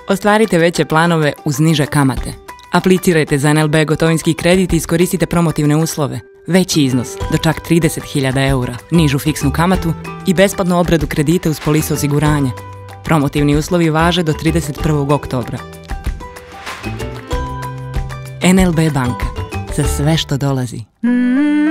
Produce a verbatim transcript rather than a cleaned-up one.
Ostvarite veće planove uz niže kamate. Aplicirajte za en el be gotovinski kredit i iskoristite promotivne uslove. Veći iznos, do čak trideset hiljada eura, nižu fiksnu kamatu i besplatnu obradu kredita uz polisu osiguranja. Promotivni uslovi važe do trideset prvog oktobra. en el be banka. Za sve što dolazi.